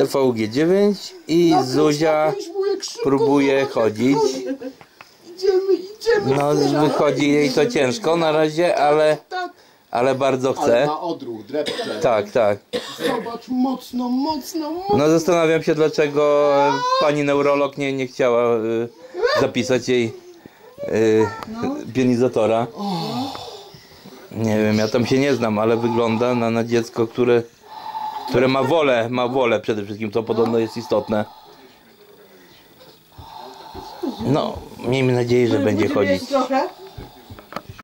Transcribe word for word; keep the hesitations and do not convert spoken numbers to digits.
T V G dziewięć i Zuzia próbuje chodzić. Idziemy, idziemy. No wychodzi jej to ciężko na razie, ale, ale bardzo chce. Ale ma odruch, drepcze. Tak, tak. Zobacz, mocno, mocno, mocno. No zastanawiam się, dlaczego pani neurolog nie, nie chciała y, zapisać jej y, pionizatora. Nie wiem, ja tam się nie znam, ale wygląda na, na dziecko, które, które ma wolę, ma wolę przede wszystkim, to podobno jest istotne. No, miejmy nadzieję, że będzie chodzić. Trochę?